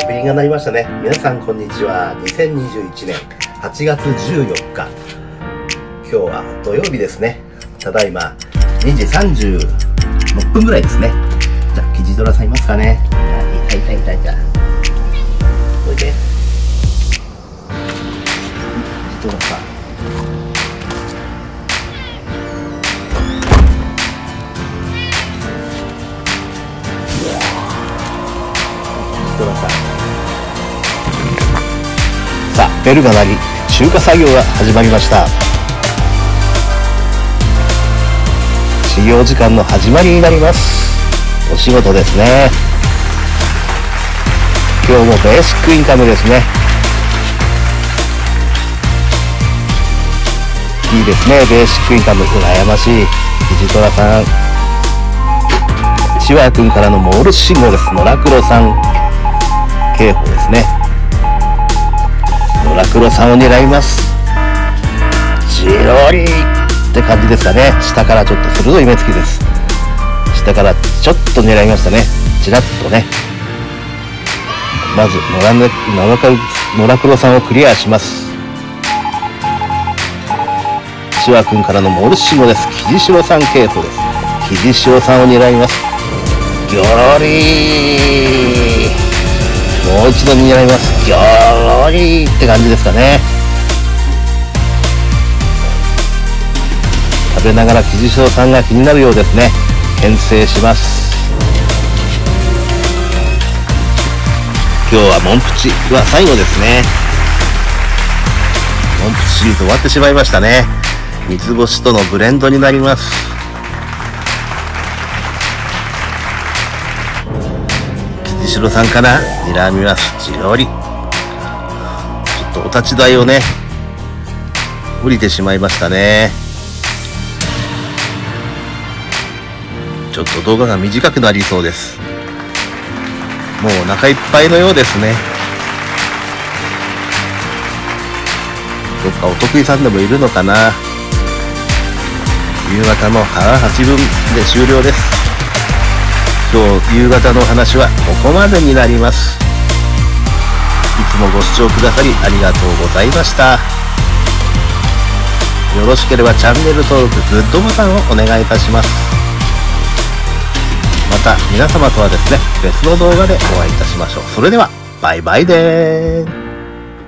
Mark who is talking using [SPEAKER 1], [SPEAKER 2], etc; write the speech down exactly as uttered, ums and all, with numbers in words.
[SPEAKER 1] ビリが鳴りましたね。皆さんこんにちは。にせんにじゅういちねんはちがつじゅうよっか。今日は土曜日ですね。ただいまにじさんじゅうろっぷんぐらいですね。じゃあ、キジドラさんいますかね。あ、いたいたいたいた。おいで。キジドラさん。さあ、ベルが鳴り、集荷作業が始まりました。始業時間の始まりになります。お仕事ですね。今日もベーシックインカムですね。いいですね、ベーシックインカム。羨ましい。キジトラさん。チワくんからのモールス信号です。ノラクロさん警報ですね。ノラクロさんを狙います。ジロリって感じですかね。下からちょっと鋭い目つきです。下からちょっと狙いましたね。ちらっとね。まずノラネノラクロノラクロさんをクリアします。シワくんからのモールス信号です。キジシロさん警報です。キジシロさんを狙います。ギョロリー。もう一度狙います。ギョロリーって感じですかね。食べながらキジシロさんが気になるようですね。牽制します。今日はモンプチは最後ですね。モンプチシリーズ終わってしまいましたね。三つ星とのブレンドになります。キジシロさんかな。睨みます。ジロリ。ちょっとお立ち台をね降りてしまいましたね。ちょっと動画が短くなりそうです。もうお腹いっぱいのようですね。どっかお得意さんでもいるのかな。夕方のはちぶんで終了です。今日夕方のお話はここまでになります。いつもご視聴くださりありがとうございました。よろしければチャンネル登録、グッドボタンをお願いいたします。また皆様とはですね、別の動画でお会いいたしましょう。それではバイバイでーす。